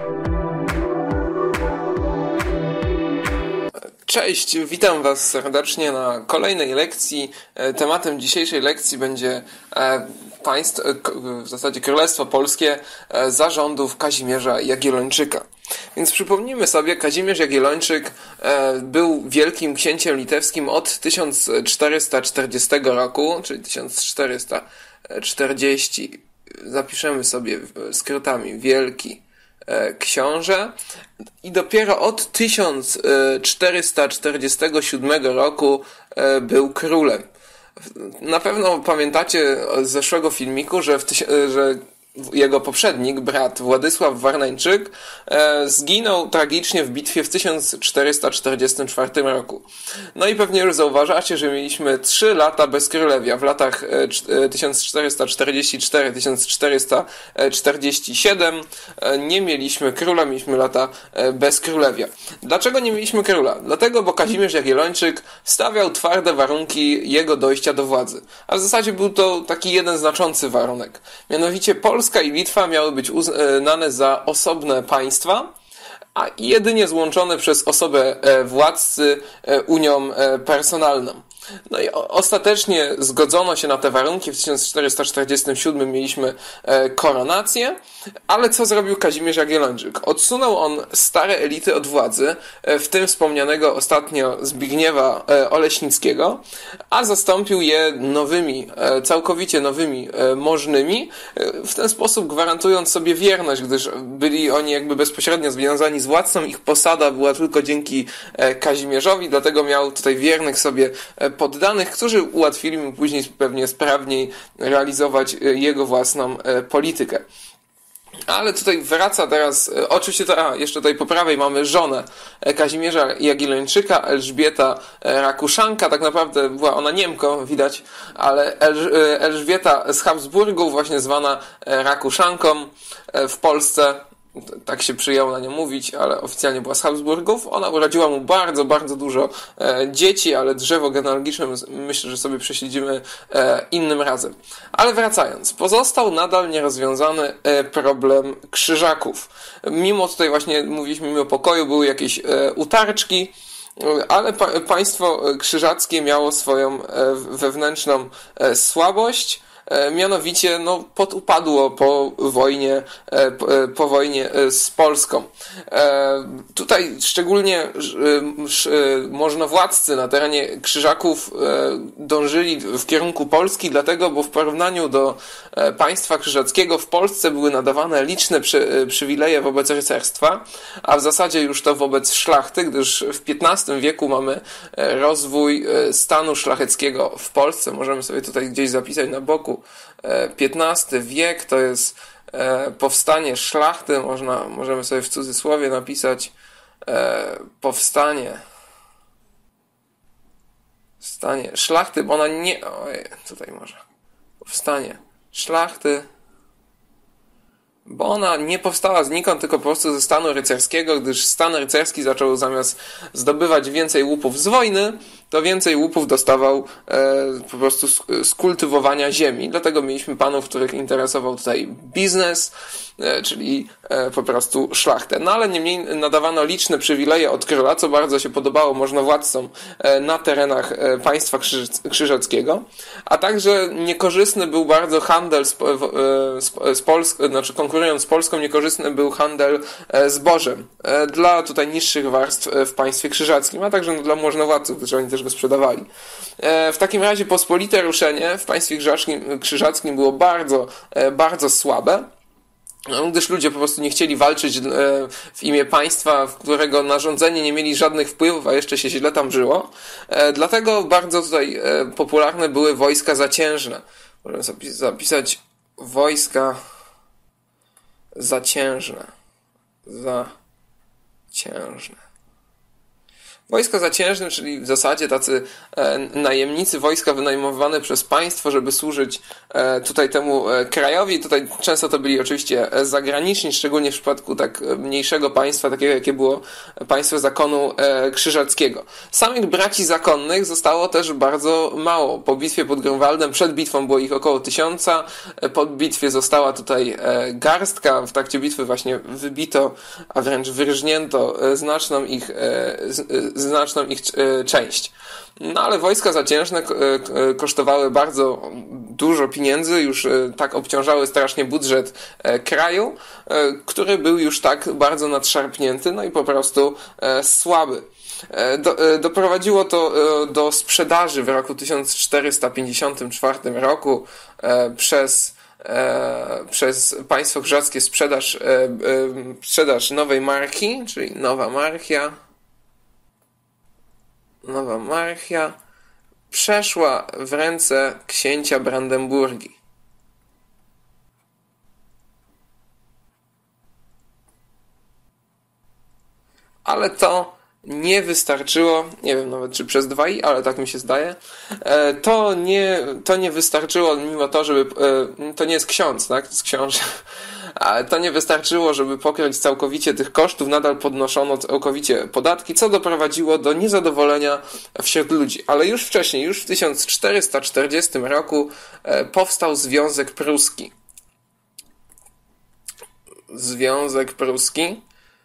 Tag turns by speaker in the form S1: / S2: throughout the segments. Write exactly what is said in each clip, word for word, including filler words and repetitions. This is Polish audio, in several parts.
S1: Cześć, witam Was serdecznie na kolejnej lekcji. Tematem dzisiejszej lekcji będzie państw, w zasadzie Królestwo Polskie za rządów Kazimierza Jagiellończyka. Więc przypomnijmy sobie, Kazimierz Jagiellończyk był wielkim księciem litewskim od tysiąc czterysta czterdziestego roku, czyli tysiąc czterysta czterdziesty. Zapiszemy sobie skrótami wielki książę i dopiero od tysiąc czterysta czterdziestego siódmego roku był królem. Na pewno pamiętacie z zeszłego filmiku, że, w tyś- że jego poprzednik, brat Władysław Warneńczyk, e, zginął tragicznie w bitwie w tysiąc czterysta czterdziestym czwartym roku. No i pewnie już zauważacie, że mieliśmy trzy lata bezkrólewia. W latach e, tysiąc czterysta czterdziesty czwarty do tysiąc czterysta czterdziestego siódmego e, nie mieliśmy króla, mieliśmy lata e, bezkrólewia. Dlaczego nie mieliśmy króla? Dlatego, bo Kazimierz Jagiellończyk stawiał twarde warunki jego dojścia do władzy. A w zasadzie był to taki jeden znaczący warunek. Mianowicie Polska Polska i Litwa miały być uznane za osobne państwa, a jedynie złączone przez osobę władcy unią personalną. No i ostatecznie zgodzono się na te warunki. W tysiąc czterysta czterdziestym siódmym mieliśmy koronację, ale co zrobił Kazimierz Jagiellończyk? Odsunął on stare elity od władzy, w tym wspomnianego ostatnio Zbigniewa Oleśnickiego, a zastąpił je nowymi, całkowicie nowymi możnymi, w ten sposób gwarantując sobie wierność, gdyż byli oni jakby bezpośrednio związani z władcą. Ich posada była tylko dzięki Kazimierzowi, dlatego miał tutaj wiernych sobie poddanych, którzy ułatwili mu później pewnie sprawniej realizować jego własną politykę. Ale tutaj wraca teraz, oczywiście to, a, jeszcze tutaj po prawej mamy żonę Kazimierza Jagiellończyka, Elżbieta Rakuszanka, tak naprawdę była ona Niemką, widać, ale Elż, Elżbieta z Habsburgów, właśnie zwana Rakuszanką w Polsce. Tak się przyjęło na nią mówić, ale oficjalnie była z Habsburgów. Ona urodziła mu bardzo, bardzo dużo e, dzieci, ale drzewo genealogiczne myślę, że sobie prześledzimy e, innym razem. Ale wracając, pozostał nadal nierozwiązany e, problem krzyżaków. Mimo tutaj właśnie mówiliśmy, mimo pokoju były jakieś e, utarczki, ale pa- państwo krzyżackie miało swoją e, wewnętrzną e, słabość. Mianowicie no, podupadło po wojnie, po wojnie z Polską. Tutaj szczególnie możnowładcy na terenie Krzyżaków dążyli w kierunku Polski, dlatego, bo w porównaniu do państwa krzyżackiego w Polsce były nadawane liczne przy, przywileje wobec rycerstwa, a w zasadzie już to wobec szlachty, gdyż w piętnastym wieku mamy rozwój stanu szlacheckiego w Polsce. Możemy sobie tutaj gdzieś zapisać na boku. piętnasty wiek to jest powstanie szlachty, można, możemy sobie w cudzysłowie napisać powstanie powstanie szlachty, bo ona nie, ojej, tutaj może powstanie szlachty, bo ona nie powstała znikąd, tylko po prostu ze stanu rycerskiego, gdyż stan rycerski zaczął zamiast zdobywać więcej łupów z wojny, to więcej łupów dostawał e, po prostu z, z kultywowania ziemi. Dlatego mieliśmy panów, których interesował tutaj biznes, e, czyli e, po prostu szlachtę. No ale niemniej nadawano liczne przywileje od króla, co bardzo się podobało możnowładcom e, na terenach e, państwa krzyż, krzyżackiego, a także niekorzystny był bardzo handel z, e, z, z Polską, znaczy konkurując z Polską, niekorzystny był handel e, zbożem e, dla tutaj niższych warstw e, w państwie krzyżackim, a także no, dla możnowładców, którzy oni też go sprzedawali. E, w takim razie pospolite ruszenie w państwie krzyżackim, krzyżackim było bardzo, e, bardzo słabe, gdyż ludzie po prostu nie chcieli walczyć w imię państwa, w którego na rządzenie nie mieli żadnych wpływów, a jeszcze się źle tam żyło. Dlatego bardzo tutaj popularne były wojska zaciężne. Możemy zapisać wojska zaciężne. Zaciężne. Wojska zaciężne, czyli w zasadzie tacy e, najemnicy wojska wynajmowane przez państwo, żeby służyć e, tutaj temu e, krajowi. Tutaj często to byli oczywiście zagraniczni, szczególnie w przypadku tak mniejszego państwa, takiego jakie było państwo zakonu e, krzyżackiego. Samych braci zakonnych zostało też bardzo mało. Po bitwie pod Grunwaldem, przed bitwą było ich około tysiąca, po bitwie została tutaj e, garstka, w trakcie bitwy właśnie wybito, a wręcz wyrżnięto e, znaczną ich e, z, e, znaczną ich część. No ale wojska zaciężne kosztowały bardzo dużo pieniędzy, już tak obciążały strasznie budżet kraju, który był już tak bardzo nadszarpnięty, no i po prostu słaby. Do, doprowadziło to do sprzedaży w roku tysiąc czterysta pięćdziesiątym czwartym roku przez przez państwo krzyżackie sprzedaż, sprzedaż nowej marki, czyli Nowa Marchia, Nowa Marchia przeszła w ręce księcia Brandenburgii. Ale to nie wystarczyło, nie wiem nawet czy przez dwa i, ale tak mi się zdaje, to nie, to nie wystarczyło mimo to, żeby, to nie jest ksiądz, tak, to jest książę, ale to nie wystarczyło, żeby pokryć całkowicie tych kosztów, nadal podnoszono całkowicie podatki, co doprowadziło do niezadowolenia wśród ludzi. Ale już wcześniej, już w tysiąc czterysta czterdziestym roku powstał Związek Pruski. Związek Pruski.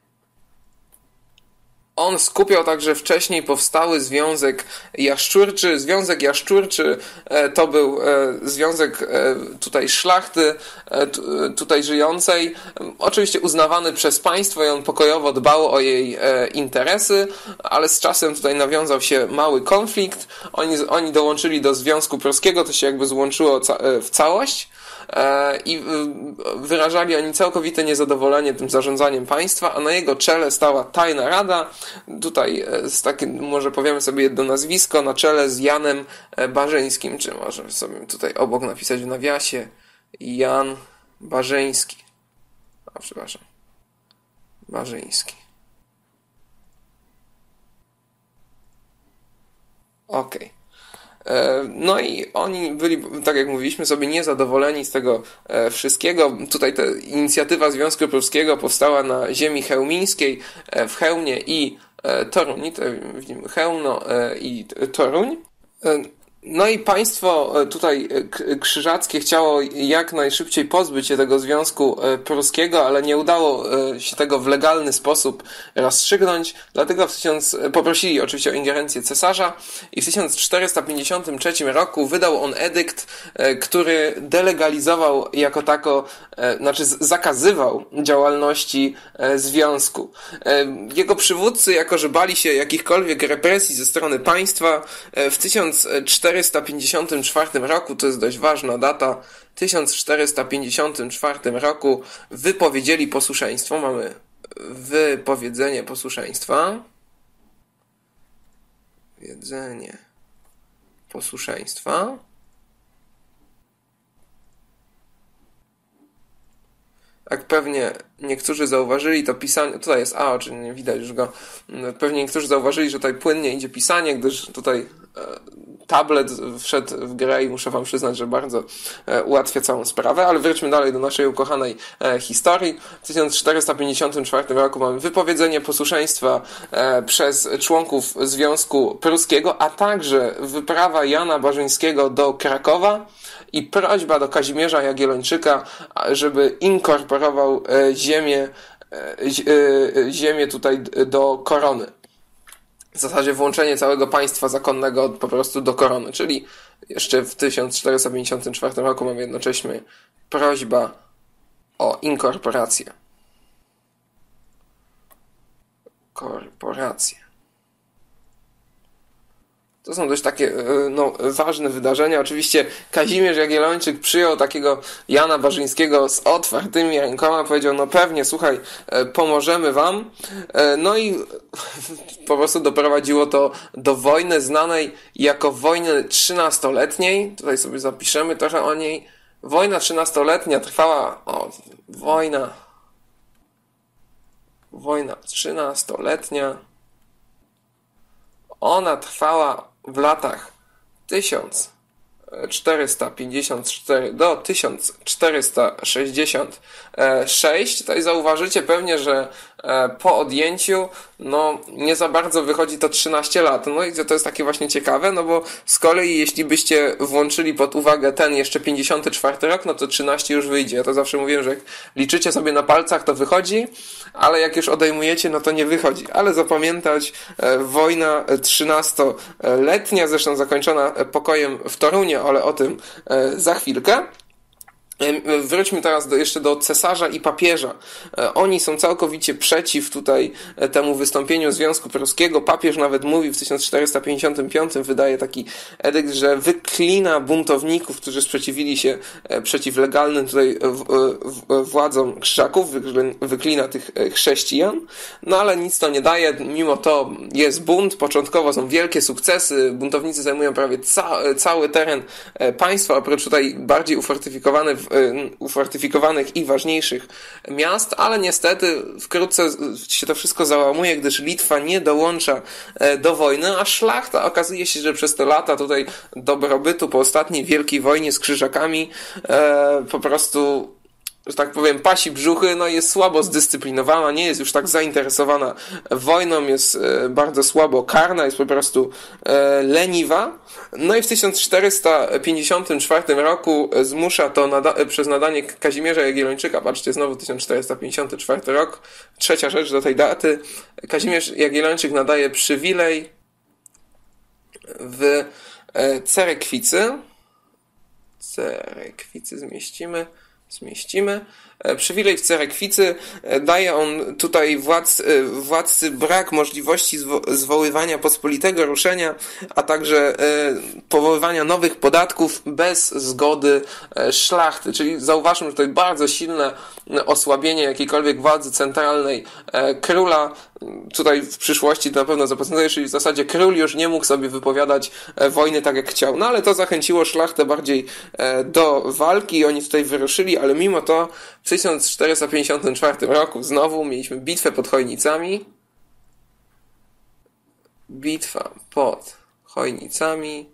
S1: On skupiał także wcześniej powstały Związek Jaszczurczy. Związek Jaszczurczy to był związek tutaj szlachty tutaj żyjącej, oczywiście uznawany przez państwo i on pokojowo dbał o jej interesy, ale z czasem tutaj nawiązał się mały konflikt. Oni, oni dołączyli do Związku Pruskiego, to się jakby złączyło w całość. I wyrażali oni całkowite niezadowolenie tym zarządzaniem państwa, a na jego czele stała tajna rada. Tutaj z takim, może powiemy sobie jedno nazwisko, na czele z Janem Barzyńskim, czy może sobie tutaj obok napisać w nawiasie Jan Barzyński. A przepraszam. Barzyński. Okej. Okay. No i oni byli, tak jak mówiliśmy sobie, niezadowoleni z tego wszystkiego. Tutaj ta inicjatywa Związku Pruskiego powstała na ziemi chełmińskiej, w Chełmie i Toruni. Tutaj widzimy Chełmno i Toruń. No i państwo tutaj krzyżackie chciało jak najszybciej pozbyć się tego Związku Pruskiego, ale nie udało się tego w legalny sposób rozstrzygnąć, dlatego w tysiąc... poprosili oczywiście o ingerencję cesarza i w tysiąc czterysta pięćdziesiątym trzecim roku wydał on edykt, który delegalizował jako tako, znaczy zakazywał działalności związku. Jego przywódcy, jako że bali się jakichkolwiek represji ze strony państwa, w tysiąc czterysta pięćdziesiątym czwartym roku, to jest dość ważna data, w tysiąc czterysta pięćdziesiątym czwartym roku wypowiedzieli posłuszeństwo. Mamy wypowiedzenie posłuszeństwa. Wypowiedzenie posłuszeństwa. Jak pewnie niektórzy zauważyli, to pisanie, tutaj jest A, czyli nie widać już go, pewnie niektórzy zauważyli, że tutaj płynnie idzie pisanie, gdyż tutaj tablet wszedł w grę i muszę wam przyznać, że bardzo ułatwia całą sprawę, ale wróćmy dalej do naszej ukochanej historii. W tysiąc czterysta pięćdziesiątym czwartym roku mamy wypowiedzenie posłuszeństwa przez członków Związku Pruskiego, a także wyprawa Jana Barzyńskiego do Krakowa i prośba do Kazimierza Jagiellończyka, żeby inkorporował ziemię, ziemię tutaj do korony. W zasadzie włączenie całego państwa zakonnego po prostu do korony, czyli jeszcze w tysiąc czterysta pięćdziesiątym czwartym roku mamy jednocześnie prośba o inkorporację. Korporację. To są dość takie no, ważne wydarzenia. Oczywiście Kazimierz Jagiellończyk przyjął takiego Jana Barzyńskiego z otwartymi rękoma, powiedział, no pewnie, słuchaj, pomożemy wam. No i po prostu doprowadziło to do wojny znanej jako wojny trzynastoletniej. Tutaj sobie zapiszemy trochę o niej. Wojna trzynastoletnia trwała, o, wojna, wojna trzynastoletnia. Ona trwała w latach tysiąc czterysta pięćdziesiąt cztery do tysiąc czterysta sześćdziesiąt sześć. Tutaj zauważycie pewnie, że po odjęciu no nie za bardzo wychodzi to trzynaście lat. No i to jest takie właśnie ciekawe, no bo z kolei jeśli byście włączyli pod uwagę ten jeszcze pięćdziesiąty czwarty rok, no to trzynaście już wyjdzie. Ja to zawsze mówiłem, że jak liczycie sobie na palcach, to wychodzi, ale jak już odejmujecie, no to nie wychodzi. Ale zapamiętać, wojna trzynastoletnia, zresztą zakończona pokojem w Torunie, ale o tym za chwilkę. Wróćmy teraz do, jeszcze do cesarza i papieża. Oni są całkowicie przeciw tutaj temu wystąpieniu Związku Pruskiego. Papież nawet mówi w tysiąc czterysta pięćdziesiątym piątym wydaje taki edykt, że wyklina buntowników, którzy sprzeciwili się przeciw legalnym tutaj władzom krzyżaków, wyklina tych chrześcijan, no ale nic to nie daje. Mimo to jest bunt, początkowo są wielkie sukcesy, buntownicy zajmują prawie ca- cały teren państwa, oprócz tutaj bardziej ufortyfikowanych ufortyfikowanych i ważniejszych miast, ale niestety wkrótce się to wszystko załamuje, gdyż Litwa nie dołącza do wojny, a szlachta okazuje się, że przez te lata tutaj dobrobytu po ostatniej wielkiej wojnie z krzyżakami e, po prostu, że tak powiem, pasi brzuchy, no jest słabo zdyscyplinowana, nie jest już tak zainteresowana wojną, jest bardzo słabo karna, jest po prostu leniwa. No i w tysiąc czterysta pięćdziesiątym czwartym roku zmusza to nada- przez nadanie Kazimierza Jagiellończyka, patrzcie, znowu tysiąc czterysta pięćdziesiąty czwarty rok, trzecia rzecz do tej daty, Kazimierz Jagiellończyk nadaje przywilej w Cerekwicy, Cerekwicy zmieścimy, zmieścimy. Przywilej w Cerekwicy daje on tutaj władz, władcy brak możliwości zwo, zwoływania pospolitego ruszenia, a także powoływania nowych podatków bez zgody szlachty. Czyli zauważmy, że tutaj bardzo silne osłabienie jakiejkolwiek władzy centralnej króla. Tutaj w przyszłości to na pewno zaprocentuje, czyli w zasadzie król już nie mógł sobie wypowiadać wojny tak jak chciał. No ale to zachęciło szlachtę bardziej do walki i oni tutaj wyruszyli, ale mimo to w tysiąc czterysta pięćdziesiątym czwartym roku znowu mieliśmy bitwę pod Chojnicami. Bitwa pod Chojnicami.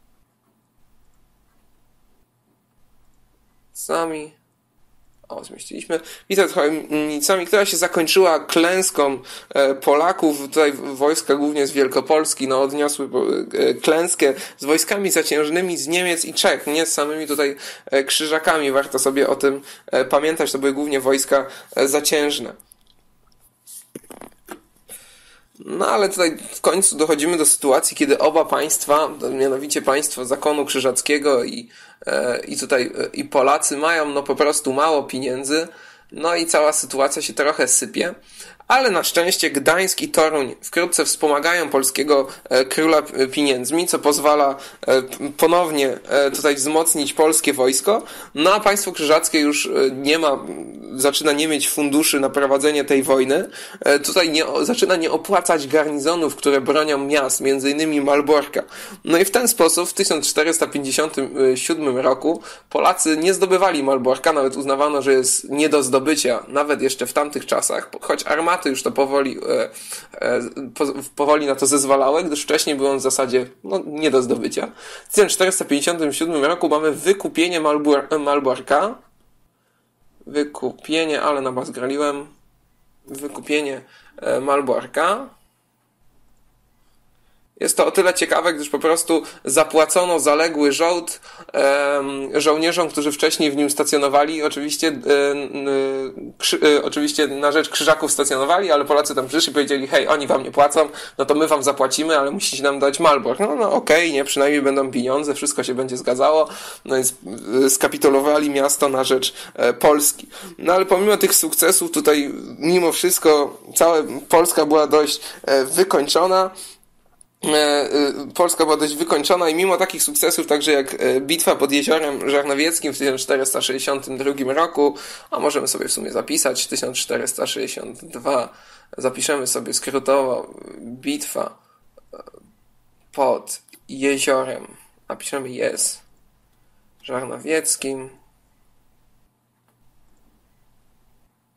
S1: Sami. O, zmieściliśmy. Bitwa pod Chojnicami, która się zakończyła klęską Polaków. Tutaj wojska głównie z Wielkopolski no, odniosły klęskę z wojskami zaciężnymi z Niemiec i Czech, nie z samymi tutaj krzyżakami. Warto sobie o tym pamiętać. To były głównie wojska zaciężne. No ale tutaj w końcu dochodzimy do sytuacji, kiedy oba państwa, mianowicie państwo zakonu krzyżackiego i, i tutaj i Polacy mają no po prostu mało pieniędzy, no i cała sytuacja się trochę sypie. Ale na szczęście Gdańsk i Toruń wkrótce wspomagają polskiego króla pieniędzmi, co pozwala ponownie tutaj wzmocnić polskie wojsko. No a państwo krzyżackie już nie ma, zaczyna nie mieć funduszy na prowadzenie tej wojny. Tutaj nie, zaczyna nie opłacać garnizonów, które bronią miast, między innymi Malborka. No i w ten sposób w tysiąc czterysta pięćdziesiątym siódmym roku Polacy nie zdobywali Malborka, nawet uznawano, że jest nie do zdobycia, nawet jeszcze w tamtych czasach, choć armaty już to powoli, e, e, po, powoli na to zezwalały, gdyż wcześniej był on w zasadzie no, nie do zdobycia. W tysiąc czterysta pięćdziesiątym siódmym roku mamy wykupienie Malbor- Malborka. Wykupienie, ale na was graliłem. Wykupienie e, Malborka. Jest to o tyle ciekawe, gdyż po prostu zapłacono zaległy żołd e, żołnierzom, którzy wcześniej w nim stacjonowali. Oczywiście, e, krzy, e, oczywiście na rzecz krzyżaków stacjonowali, ale Polacy tam przyszli i powiedzieli, hej, oni wam nie płacą, no to my wam zapłacimy, ale musicie nam dać Malbork. No, no okej, okay, nie, przynajmniej będą pieniądze, wszystko się będzie zgadzało. No więc skapitulowali miasto na rzecz e, Polski. No ale pomimo tych sukcesów tutaj, mimo wszystko, cała Polska była dość e, wykończona. Polska była dość wykończona i mimo takich sukcesów, także jak bitwa pod Jeziorem Żarnowieckim w tysiąc czterysta sześćdziesiątym drugim roku, a możemy sobie w sumie zapisać tysiąc czterysta sześćdziesiąty drugi, zapiszemy sobie skrótowo bitwa pod Jeziorem, napiszemy jest Żarnowieckim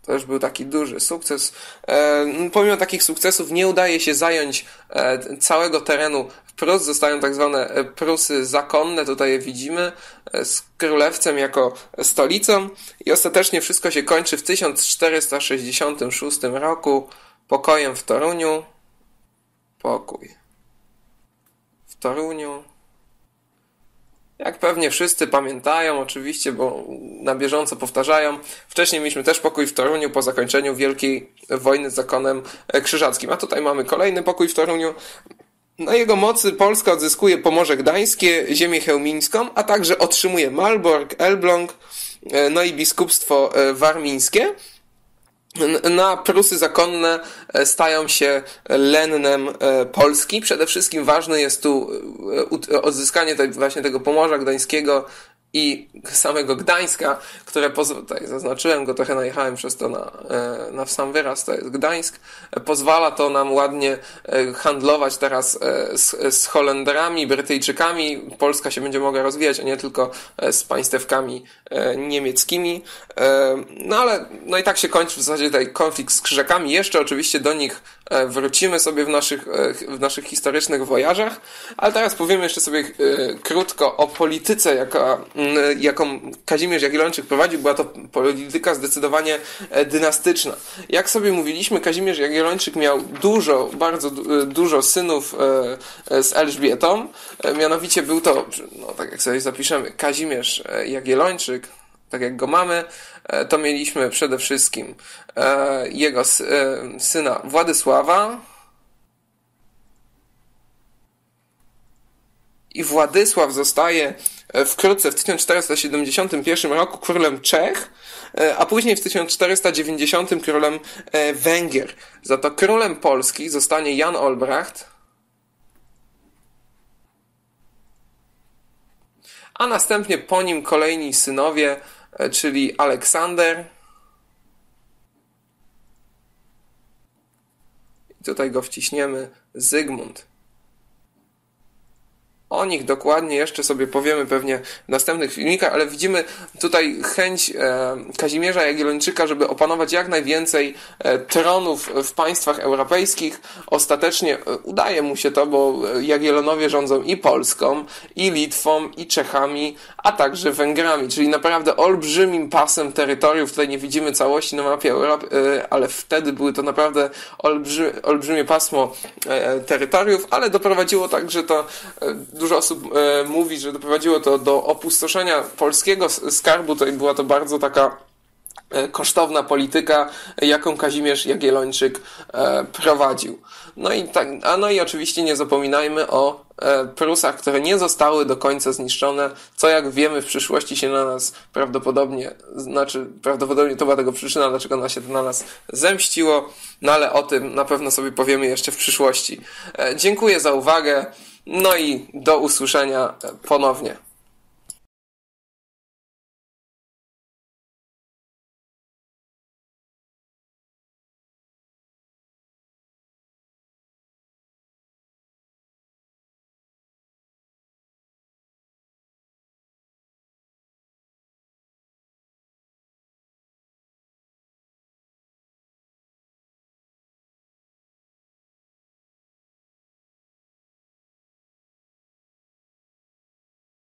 S1: To już był taki duży sukces. E, pomimo takich sukcesów nie udaje się zająć e, całego terenu Prus. Zostają tak zwane Prusy zakonne, tutaj je widzimy, e, z Królewcem jako stolicą i ostatecznie wszystko się kończy w tysiąc czterysta sześćdziesiątym szóstym roku pokojem w Toruniu. Pokój w Toruniu. Jak pewnie wszyscy pamiętają, oczywiście, bo na bieżąco powtarzają, wcześniej mieliśmy też pokój w Toruniu po zakończeniu Wielkiej Wojny z zakonem krzyżackim. A tutaj mamy kolejny pokój w Toruniu. Na jego mocy Polska odzyskuje Pomorze Gdańskie, ziemię chełmińską, a także otrzymuje Malbork, Elbląg, no i biskupstwo warmińskie. Na Prusy zakonne stają się lennem Polski. Przede wszystkim ważne jest tu odzyskanie właśnie tego Pomorza Gdańskiego i samego Gdańska, które, tutaj zaznaczyłem go, trochę najechałem przez to na, na sam wyraz, to jest Gdańsk. Pozwala to nam ładnie handlować teraz z, z Holendrami, Brytyjczykami. Polska się będzie mogła rozwijać, a nie tylko z państewkami niemieckimi. No ale, no i tak się kończy w zasadzie tutaj konflikt z Krzyżakami. Jeszcze oczywiście do nich wrócimy sobie w naszych, w naszych historycznych wojażach, ale teraz powiemy jeszcze sobie krótko o polityce, jaka, jaką Kazimierz Jagiellończyk prowadził. Była to polityka zdecydowanie dynastyczna. Jak sobie mówiliśmy, Kazimierz Jagiellończyk miał dużo, bardzo dużo synów z Elżbietą. Mianowicie był to, no tak jak sobie zapiszemy, Kazimierz Jagiellończyk, tak jak go mamy, to mieliśmy przede wszystkim jego syna Władysława i Władysław zostaje wkrótce w tysiąc czterysta siedemdziesiątym pierwszym roku królem Czech, a później w tysiąc czterysta dziewięćdziesiątym królem Węgier. Za to królem Polski zostanie Jan Olbracht, a następnie po nim kolejni synowie, czyli Aleksander. I tutaj go wciśniemy, Zygmunt. O nich dokładnie jeszcze sobie powiemy pewnie w następnych filmikach, ale widzimy tutaj chęć e, Kazimierza Jagiellończyka, żeby opanować jak najwięcej e, tronów w państwach europejskich. Ostatecznie e, udaje mu się to, bo Jagiellonowie rządzą i Polską, i Litwą, i Czechami, a także Węgrami, czyli naprawdę olbrzymim pasem terytoriów. Tutaj nie widzimy całości na mapie Europy, e, ale wtedy były to naprawdę olbrzy, olbrzymie pasmo e, terytoriów, ale doprowadziło tak, że to e, dużo osób e, mówi, że doprowadziło to do opustoszenia polskiego skarbu. Tutaj była to bardzo taka e, kosztowna polityka, jaką Kazimierz Jagiellończyk e, prowadził. No i, tak, a no i oczywiście nie zapominajmy o e, Prusach, które nie zostały do końca zniszczone, co jak wiemy w przyszłości się na nas prawdopodobnie, znaczy prawdopodobnie to była tego przyczyna, dlaczego ona się na nas zemściło, no ale o tym na pewno sobie powiemy jeszcze w przyszłości. E, dziękuję za uwagę. No i do usłyszenia ponownie.